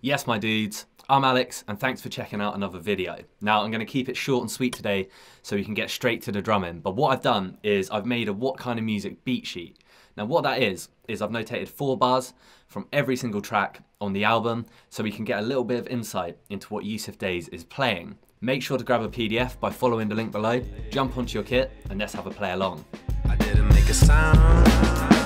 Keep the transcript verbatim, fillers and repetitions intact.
Yes, my dudes, I'm Alex, and thanks for checking out another video. Now, I'm going to keep it short and sweet today so we can get straight to the drumming. But what I've done is I've made a What Kind of Music beat sheet. Now, what that is, is I've notated four bars from every single track on the album so we can get a little bit of insight into what Yussef Dayes is playing. Make sure to grab a P D F by following the link below, jump onto your kit, and let's have a play along. I didn't make a sound.